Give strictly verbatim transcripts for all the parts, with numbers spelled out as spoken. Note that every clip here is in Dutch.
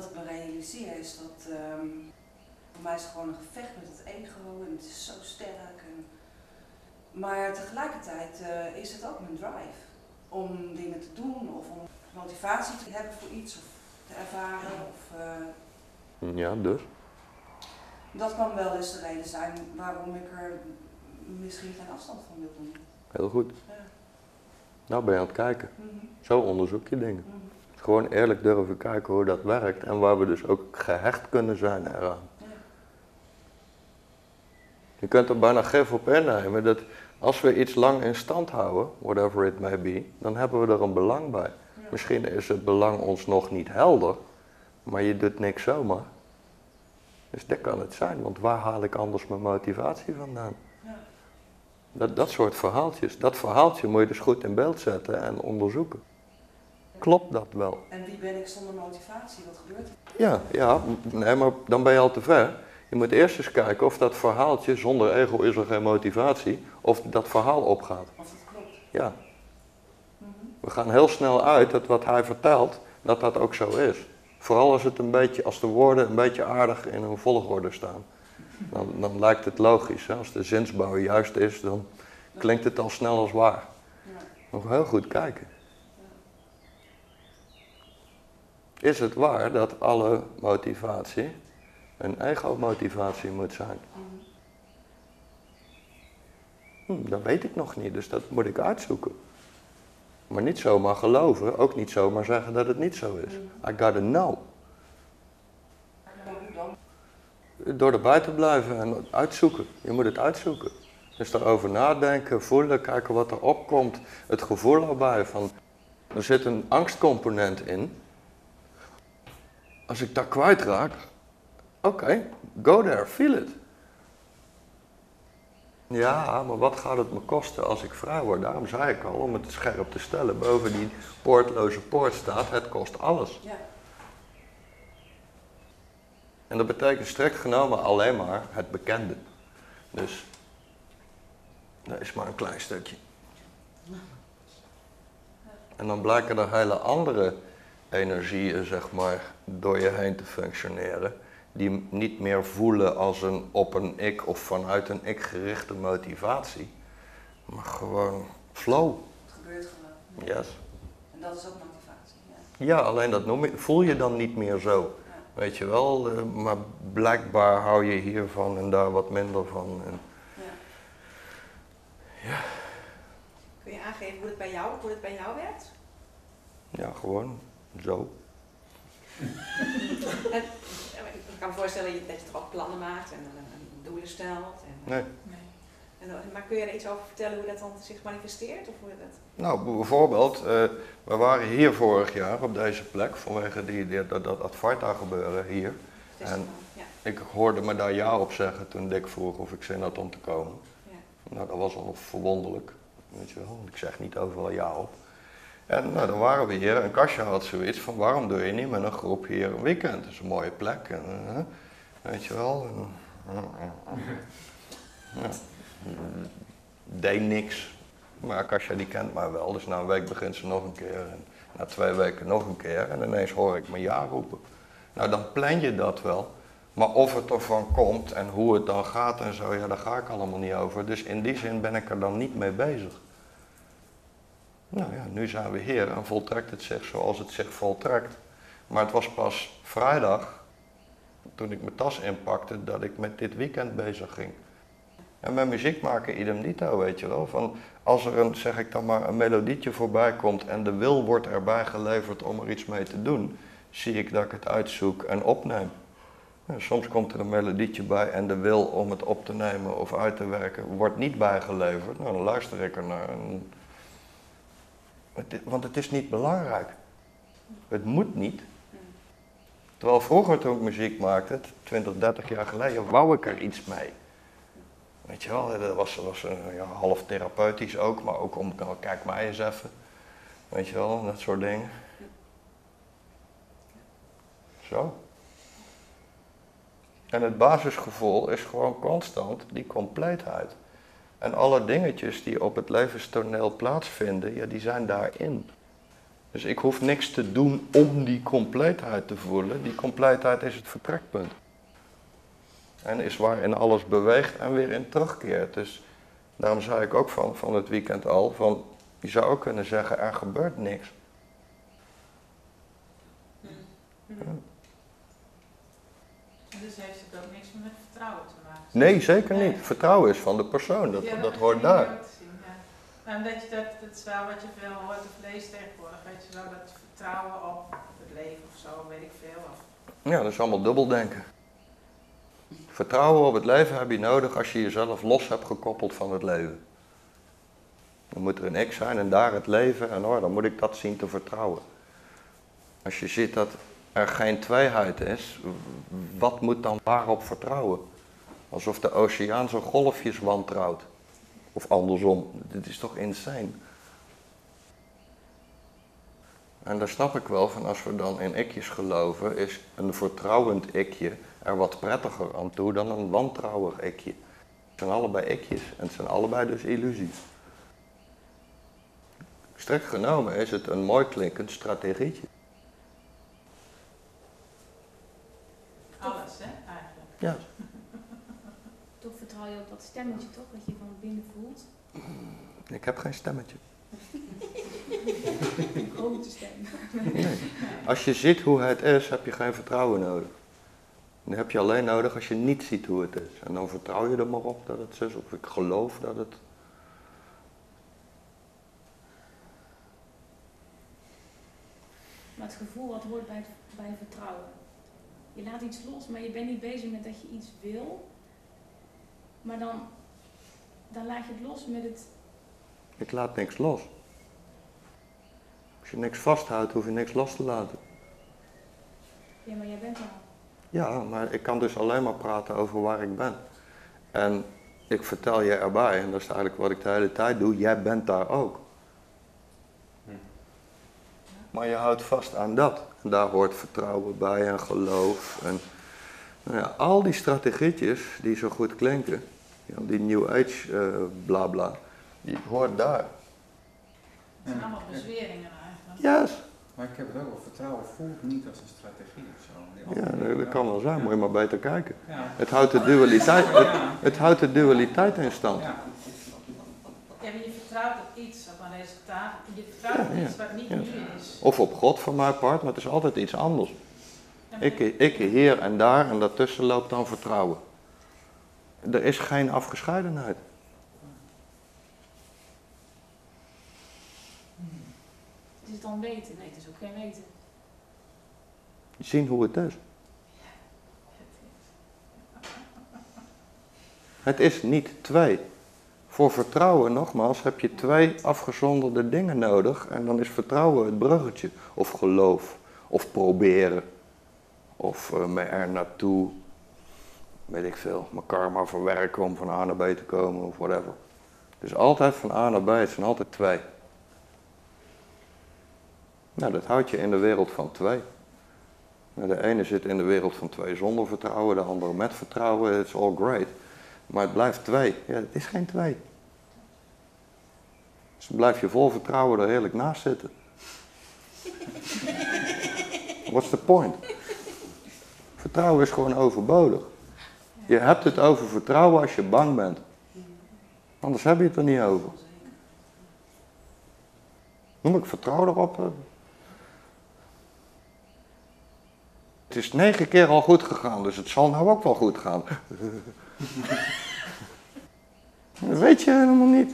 wat ik me realiseer is dat um, voor mij is het gewoon een gevecht met het ego en het is zo sterk. En, maar tegelijkertijd uh, is het ook mijn drive om dingen te doen of om motivatie te hebben voor iets of te ervaren. Of, uh, ja, dus? Dat kan wel eens de reden zijn waarom ik er misschien geen afstand van wil doen. Heel goed. Ja. Nou ben je aan het kijken. Mm-hmm. Zo onderzoek je dingen. Mm-hmm. Gewoon eerlijk durven kijken hoe dat werkt en waar we dus ook gehecht kunnen zijn eraan. Ja. Je kunt er bijna gif op innemen dat als we iets lang in stand houden, whatever it may be, dan hebben we er een belang bij. Ja. Misschien is het belang ons nog niet helder, maar je doet niks zomaar. Dus dat kan het zijn, want waar haal ik anders mijn motivatie vandaan? Ja. Dat, dat soort verhaaltjes, dat verhaaltje moet je dus goed in beeld zetten en onderzoeken. Klopt dat wel? En wie ben ik zonder motivatie? Wat gebeurt er? Ja, ja, nee, maar dan ben je al te ver. Je moet eerst eens kijken of dat verhaaltje, zonder ego is er geen motivatie, of dat verhaal opgaat. Of dat klopt. Ja. Mm-hmm. We gaan heel snel uit dat wat hij vertelt, dat dat ook zo is. Vooral als het een beetje, als de woorden een beetje aardig in een volgorde staan. Dan, dan lijkt het logisch. Hè? Als de zinsbouw juist is, dan klinkt het al snel als waar. Ja. Nog heel goed kijken. Is het waar dat alle motivatie een ego-motivatie moet zijn? Mm-hmm. Hm, dat weet ik nog niet, dus dat moet ik uitzoeken. Maar niet zomaar geloven, ook niet zomaar zeggen dat het niet zo is. I gotta know. Maar hoe dan? Door erbij te blijven en uitzoeken. Je moet het uitzoeken. Dus daarover nadenken, voelen, kijken wat er opkomt. Het gevoel erbij van, er zit een angstcomponent in. Als ik dat kwijtraak, oké, okay, go there, feel it. Ja, maar wat gaat het me kosten als ik vrij word? Daarom zei ik al, om het scherp te stellen, boven die poortloze poort staat, het kost alles. Ja. En dat betekent strikt genomen alleen maar het bekende. Dus, dat is maar een klein stukje. En dan blijken er hele andere energieën, zeg maar, door je heen te functioneren. Die niet meer voelen als een op een ik of vanuit een ik gerichte motivatie. Maar gewoon flow. Het gebeurt gewoon. Yes. En dat is ook motivatie. Ja. Ja, alleen dat noem je, voel je dan niet meer zo. Ja. Weet je wel, uh, maar blijkbaar hou je hiervan en daar wat minder van. En Ja. ja. Kun je aangeven hoe het bij jou, hoe het bij jou werkt? Ja, gewoon zo. En, ik kan me voorstellen dat je toch ook plannen maakt en, en, en doelen stelt. En, Nee. en, maar kun je er iets over vertellen hoe dat dan zich manifesteert? Of hoe dat... Nou, bijvoorbeeld, uh, we waren hier vorig jaar op deze plek vanwege die, die, dat, dat Advaita gebeuren hier. En ja. ik hoorde me daar ja op zeggen toen Dick vroeg of ik zin had om te komen. Ja. Nou, dat was al verwonderlijk, weet je wel, want ik zeg niet overal ja op. En nou, dan waren we hier en Kasia had zoiets van, waarom doe je niet met een groep hier een weekend? Het is een mooie plek, en, uh, weet je wel. En, uh, uh, uh, ja. Deed niks, maar Kasia die kent mij wel, dus na een week begint ze nog een keer en na twee weken nog een keer en ineens hoor ik me ja roepen. Nou, dan plan je dat wel, maar of het ervan komt en hoe het dan gaat en zo, ja, daar ga ik allemaal niet over. Dus in die zin ben ik er dan niet mee bezig. Nou ja, nu zijn we hier en voltrekt het zich zoals het zich voltrekt. Maar het was pas vrijdag, toen ik mijn tas inpakte, dat ik met dit weekend bezig ging. En met muziek maken idem dito, weet je wel. Van als er een, zeg ik dan maar, een melodietje voorbij komt en de wil wordt erbij geleverd om er iets mee te doen, zie ik dat ik het uitzoek en opneem. Ja, soms komt er een melodietje bij en de wil om het op te nemen of uit te werken wordt niet bijgeleverd. Nou, dan luister ik er naar. En want het is niet belangrijk. Het moet niet. Terwijl vroeger toen ik muziek maakte, twintig, dertig jaar geleden, wou ik er iets mee. Weet je wel, dat was, was ja, half therapeutisch ook, maar ook om, nou, kijk mij eens even. Weet je wel, dat soort dingen. Zo. En het basisgevoel is gewoon constant die compleetheid. En alle dingetjes die op het levenstoneel plaatsvinden, ja, die zijn daarin. Dus ik hoef niks te doen om die compleetheid te voelen. Die compleetheid is het vertrekpunt. En is waarin alles beweegt en weer in terugkeert. Dus daarom zei ik ook van, van het weekend al, van, je zou ook kunnen zeggen, er gebeurt niks. Ja. Dus heeft het ook niks meer met vertrouwen te maken? Nee, zeker niet. Nee. Vertrouwen is van de persoon, dat, Ja, dat vind hoort ik daar. ook te zien, ja. En dat, je, dat, dat is wel wat je veel hoort of leest tegenwoordig, weet je wel, dat vertrouwen op het leven of zo, weet ik veel. Of... Ja, dat is allemaal dubbeldenken. Vertrouwen op het leven heb je nodig als je jezelf los hebt gekoppeld van het leven. Dan moet er een ik zijn en daar het leven en oh, dan moet ik dat zien te vertrouwen. Als je ziet dat er geen tweeheid is, wat moet dan waarop vertrouwen? Alsof de oceaan zijn golfjes wantrouwt. Of andersom, dit is toch insane? En daar snap ik wel van, als we dan in ikjes geloven, is een vertrouwend ikje er wat prettiger aan toe dan een wantrouwig ikje. Het zijn allebei ikjes en het zijn allebei dus illusies. Strikt genomen is het een mooi klinkend strategietje. Alles, hè, eigenlijk. Ja. Toch vertrouw je op dat stemmetje, toch? Wat je van binnen voelt. Ik heb geen stemmetje. Een grote stem. Nee. Als je ziet hoe het is, heb je geen vertrouwen nodig. Dat heb je alleen nodig als je niet ziet hoe het is. En dan vertrouw je er maar op dat het zo is, of ik geloof dat het... Maar het gevoel wat hoort bij, bij vertrouwen. Je laat iets los, maar je bent niet bezig met dat je iets wil. Maar dan, dan laat je het los met het... Ik laat niks los. Als je niks vasthoudt, hoef je niks los te laten. Ja, maar jij bent er al. Ja, maar ik kan dus alleen maar praten over waar ik ben. En ik vertel je erbij, en dat is eigenlijk wat ik de hele tijd doe, jij bent daar ook. Maar je houdt vast aan dat. En daar hoort vertrouwen bij en geloof. En nou ja, al die strategietjes die zo goed klinken, ja, die New Age uh, bla bla, die hoort daar. Het zijn allemaal bezweringen eigenlijk. Yes. Maar ik heb het ook al, vertrouwen voelt niet als een strategie of zo. Ja, dat, dat kan wel zijn, moet je maar beter kijken. Ja. Het houdt de dualiteit, het, het houdt de dualiteit in stand. Ja. Ja, maar je vertrouwt op iets, op een resultaat. Je vertrouwt op Ja, ja, iets wat niet ja. nu is. Of op God van mijn part, maar het is altijd iets anders. Ja, maar- Ik, ik hier en daar en daartussen loopt dan vertrouwen. Er is geen afgescheidenheid. Is het dan weten? Nee, het is ook geen weten. Zien hoe het is. Het is niet twee. Voor vertrouwen, nogmaals, heb je twee afgezonderde dingen nodig. En dan is vertrouwen het bruggetje. Of geloof. Of proberen. Of uh, me er naartoe, weet ik veel, mijn karma verwerken om van A naar B te komen of whatever. Dus altijd van A naar B, het zijn altijd twee. Nou, dat houdt je in de wereld van twee. Nou, de ene zit in de wereld van twee zonder vertrouwen, de andere met vertrouwen, it's all great. Maar het blijft twee. Ja, het is geen twee. Dus dan blijf je vol vertrouwen er heerlijk naast zitten. What's the point? Vertrouwen is gewoon overbodig. Je hebt het over vertrouwen als je bang bent. Anders heb je het er niet over. Noem ik vertrouw erop. Het is negen keer al goed gegaan, dus het zal nou ook wel goed gaan. Dat weet je helemaal niet.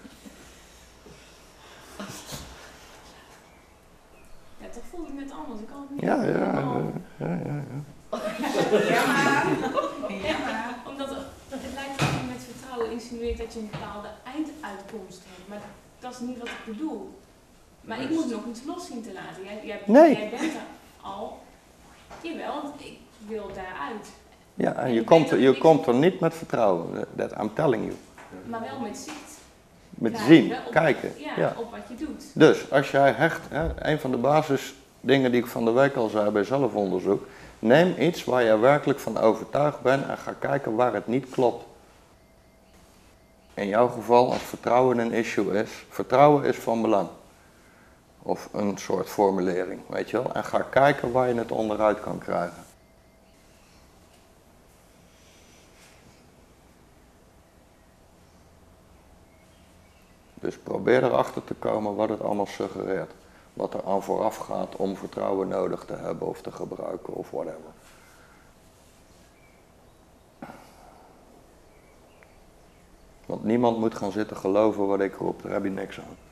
Ja, toch voel ik net anders. Ik kan het niet. Ja, ja, helemaal- ja, ja, ja. Ja, maar. Ja, maar. Omdat het, het lijkt alsof je met vertrouwen insinueert dat je een bepaalde einduitkomst hebt. Maar dat is niet wat ik bedoel. Maar ik moet nog iets los zien te laten. Jij, jij, Nee. jij bent er al. Jawel, want ik wil daaruit. Ja, en En je ik komt, weet er, dat je ik- komt er niet met vertrouwen. That I'm telling you. Maar wel met zicht. Met krijgen zien, op- kijken. Ja, Ja. op wat je doet. Dus als jij hecht, hè, een van de basisdingen die ik van de week al zei bij zelfonderzoek, neem iets waar je werkelijk van overtuigd bent en ga kijken waar het niet klopt. In jouw geval, als vertrouwen een issue is, vertrouwen is van belang. Of een soort formulering, weet je wel. En ga kijken waar je het onderuit kan krijgen. Dus probeer erachter te komen wat het allemaal suggereert. Wat er aan vooraf gaat om vertrouwen nodig te hebben of te gebruiken of whatever. Want niemand moet gaan zitten geloven wat ik roep, daar heb je niks aan.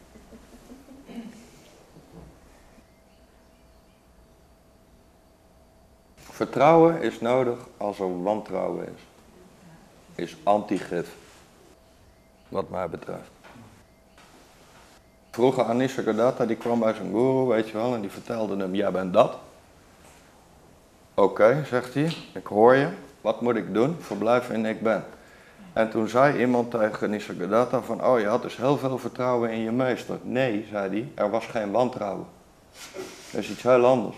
Vertrouwen is nodig als er wantrouwen is. Is antigif. Wat mij betreft. Vroeger Anisha Gadatta, die kwam bij zijn guru, weet je wel, en die vertelde hem, jij bent dat. Oké, okay, zegt hij, ik hoor je. Wat moet ik doen? Verblijf in ik ben. En toen zei iemand tegen Anisha Gadatta van, oh je had dus heel veel vertrouwen in je meester. Nee, zei hij, er was geen wantrouwen. Dat is iets heel anders.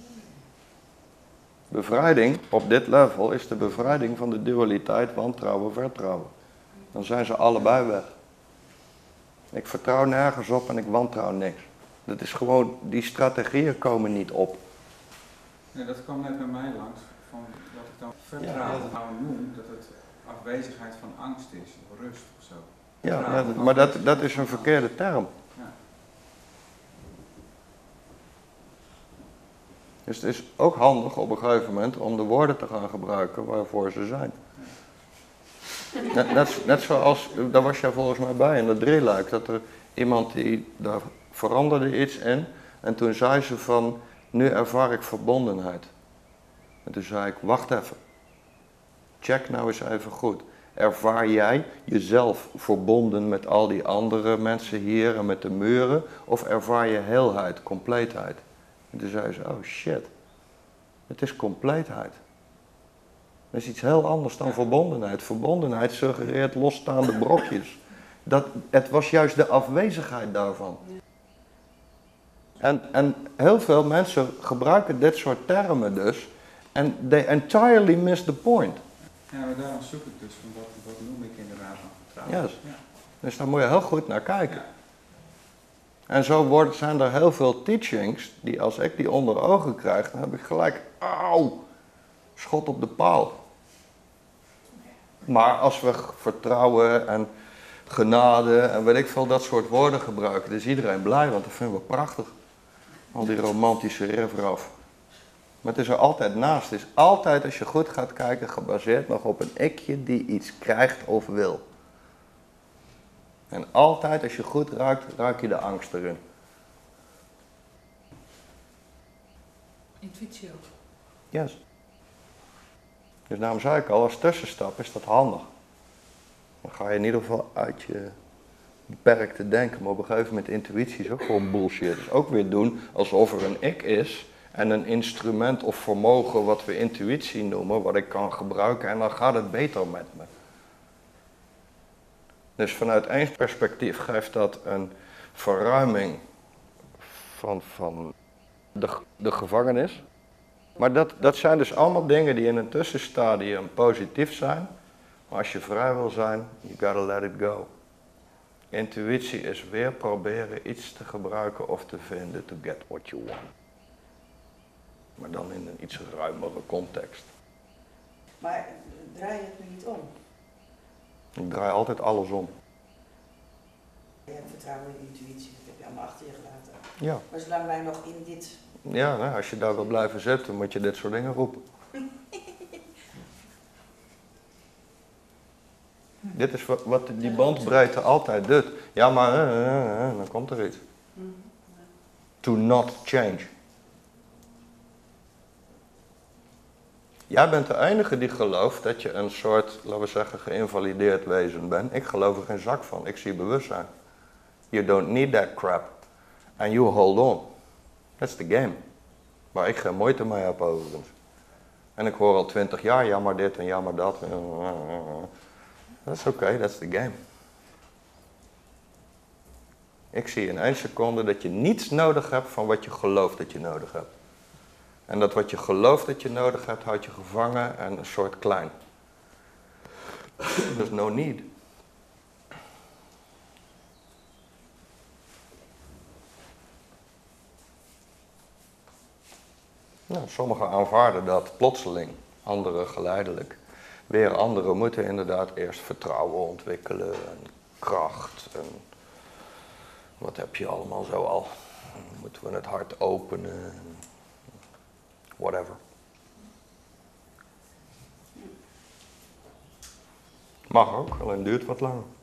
Bevrijding op dit level is de bevrijding van de dualiteit wantrouwen, vertrouwen. Dan zijn ze allebei weg. Ik vertrouw nergens op en ik wantrouw niks. Dat is gewoon, die strategieën komen niet op. Nee, dat kwam net bij mij langs, van wat ik dan vertrouwen Ja. nou noem, dat het afwezigheid van angst is, of rust of zo. Ja, ja dat, maar dat, dat is een verkeerde term. Ja. Dus het is ook handig op een gegeven moment om de woorden te gaan gebruiken waarvoor ze zijn. Net, net, net zoals, daar was jij volgens mij bij in dat drieluik, dat er iemand die, daar veranderde iets in en toen zei ze van, nu ervaar ik verbondenheid. En toen zei ik, wacht even, check nou eens even goed. Ervaar jij jezelf verbonden met al die andere mensen hier en met de muren, of ervaar je heelheid, compleetheid? En toen zei ze, oh shit, het is compleetheid. Dat is iets heel anders dan verbondenheid. Verbondenheid suggereert losstaande brokjes. Dat, het was juist de afwezigheid daarvan. En, en heel veel mensen gebruiken dit soort termen dus. En they entirely miss the point. Ja, maar daarom zoek ik dus van wat, wat noem ik inderdaad van vertrouwen. Yes. Ja. Dus daar moet je heel goed naar kijken. Ja. En zo wordt, zijn er heel veel teachings die als ik die onder ogen krijg, dan heb ik gelijk, auw, schot op de paal. Maar als we vertrouwen en genade en weet ik veel dat soort woorden gebruiken, dan is iedereen blij, want dat vinden we prachtig. Al die romantische riffraff. Maar het is er altijd naast. Het is altijd, als je goed gaat kijken, gebaseerd nog op een ikje die iets krijgt of wil. En altijd, als je goed ruikt, ruik je de angst erin. Intuïtie ook. Yes. Dus daarom zei ik al, als tussenstap is dat handig. Dan ga je in ieder geval uit je beperkte denken. Maar op een gegeven moment intuïtie is ook gewoon bullshit. Dus ook weer doen alsof er een ik is en een instrument of vermogen wat we intuïtie noemen, wat ik kan gebruiken en dan gaat het beter met me. Dus vanuit één perspectief geeft dat een verruiming van, van de, de gevangenis. Maar dat, dat zijn dus allemaal dingen die in een tussenstadium positief zijn. Maar als je vrij wil zijn, you gotta let it go. Intuïtie is weer proberen iets te gebruiken of te vinden to get what you want. Maar dan in een iets ruimere context. Maar draai je het nu niet om? Ik draai altijd alles om. Je hebt vertrouwen in intuïtie, dat heb je allemaal achter je gelaten. Ja, Maar zolang wij nog in dit... ja nou, als je daar wil blijven zitten, moet je dit soort dingen roepen. Dit is wat, wat die bandbreedte altijd doet. Ja, maar uh, uh, uh, dan komt er iets. To not change. Jij bent de enige die gelooft dat je een soort, laten we zeggen, geïnvalideerd wezen bent. Ik geloof er geen zak van. Ik zie bewustzijn. You don't need that crap. And you hold on. That's the game. Waar ik geen moeite mee heb overigens. En ik hoor al twintig jaar, ja maar dit en ja maar dat. That's okay, that's the game. Ik zie in één seconde dat je niets nodig hebt van wat je gelooft dat je nodig hebt. En dat wat je gelooft dat je nodig hebt, houdt je gevangen en een soort klein. There's no need. Nou, sommigen aanvaarden dat plotseling, anderen geleidelijk. Weer anderen moeten inderdaad eerst vertrouwen ontwikkelen en kracht en wat heb je allemaal zo al. Moeten we het hart openen, whatever. Mag ook, alleen duurt wat langer.